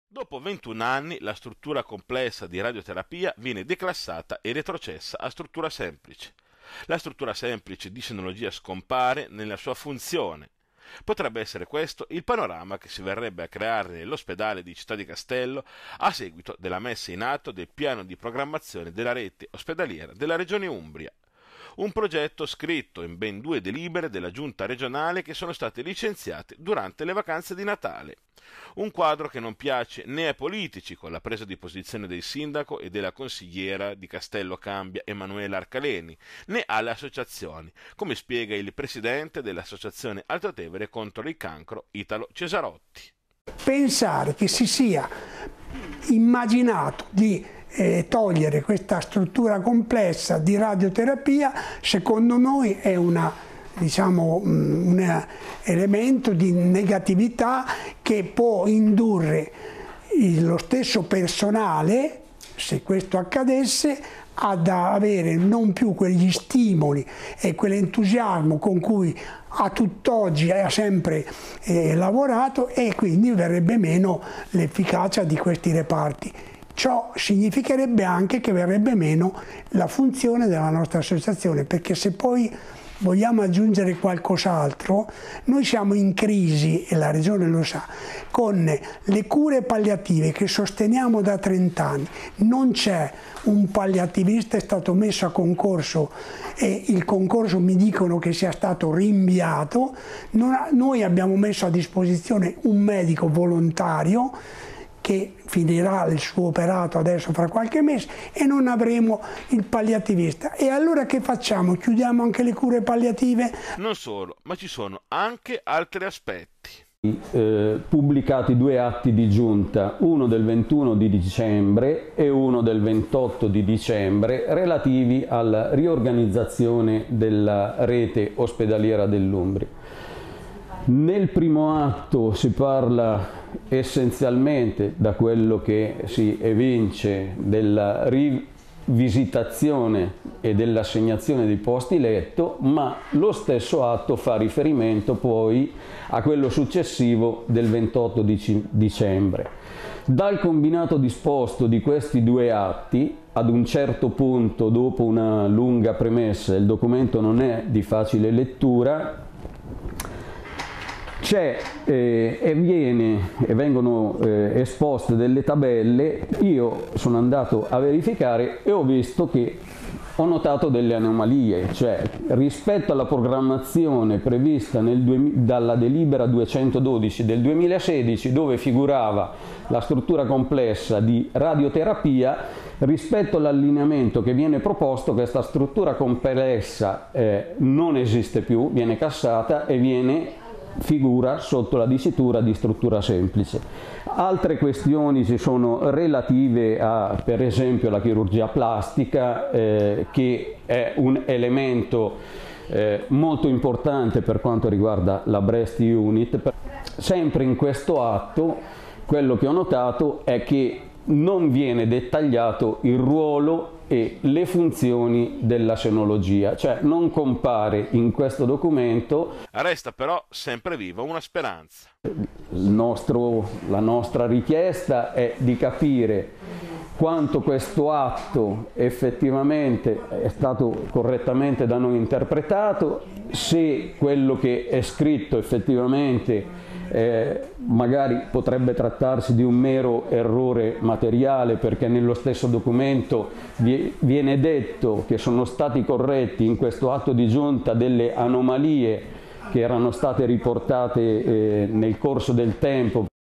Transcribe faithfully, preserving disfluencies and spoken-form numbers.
Dopo ventuno anni la struttura complessa di radioterapia viene declassata e retrocessa a struttura semplice. La struttura semplice di senologia scompare nella sua funzione. Potrebbe essere questo il panorama che si verrebbe a creare nell'ospedale di Città di Castello a seguito della messa in atto del piano di programmazione della rete ospedaliera della Regione Umbria. Un progetto scritto in ben due delibere della giunta regionale che sono state licenziate durante le vacanze di Natale. Un quadro che non piace né ai politici, con la presa di posizione del sindaco e della consigliera di Castello Cambia Emanuela Arcaleni, né alle associazioni, come spiega il presidente dell'associazione Alto Tevere contro il cancro Italo Cesarotti. Pensare che si sia immaginato di eh, togliere questa struttura complessa di radioterapia, secondo noi è una diciamo, un elemento di negatività che può indurre lo stesso personale, se questo accadesse, ad avere non più quegli stimoli e quell'entusiasmo con cui a tutt'oggi ha sempre eh, lavorato, e quindi verrebbe meno l'efficacia di questi reparti. Ciò significherebbe anche che verrebbe meno la funzione della nostra associazione, perché se poi vogliamo aggiungere qualcos'altro, noi siamo in crisi, e la Regione lo sa, con le cure palliative che sosteniamo da trent'anni. Non c'è un palliativista, è stato messo a concorso e il concorso mi dicono che sia stato rinviato. Noi abbiamo messo a disposizione un medico volontario che finirà il suo operato adesso fra qualche mese, e non avremo il palliativista. E allora che facciamo? Chiudiamo anche le cure palliative? Non solo, ma ci sono anche altri aspetti. Eh, pubblicati due atti di giunta, uno del ventuno di dicembre e uno del ventotto di dicembre, relativi alla riorganizzazione della rete ospedaliera dell'Umbria. Nel primo atto si parla essenzialmente, da quello che si evince, della rivisitazione e dell'assegnazione dei posti letto, ma lo stesso atto fa riferimento poi a quello successivo del ventotto di dicembre. Dal combinato disposto di questi due atti, ad un certo punto, dopo una lunga premessa, il documento non è di facile lettura, c'è eh, e, viene, e vengono eh, esposte delle tabelle. Io sono andato a verificare e ho visto che ho notato delle anomalie, cioè rispetto alla programmazione prevista nel, dalla delibera duecentododici del duemilasedici, dove figurava la struttura complessa di radioterapia, rispetto all'allineamento che viene proposto, questa struttura complessa eh, non esiste più, viene cassata e viene figura sotto la dicitura di struttura semplice. Altre questioni ci sono relative a, per esempio, la chirurgia plastica, eh, che è un elemento eh, molto importante per quanto riguarda la breast unit. Sempre in questo atto, quello che ho notato è che non viene dettagliato il ruolo e le funzioni della senologia, cioè non compare in questo documento. Resta però sempre viva una speranza. Il nostro, la nostra richiesta è di capire quanto questo atto effettivamente è stato correttamente da noi interpretato, se quello che è scritto effettivamente Eh, magari potrebbe trattarsi di un mero errore materiale, perché nello stesso documento vi, viene detto che sono stati corretti in questo atto di giunta delle anomalie che erano state riportate eh, nel corso del tempo.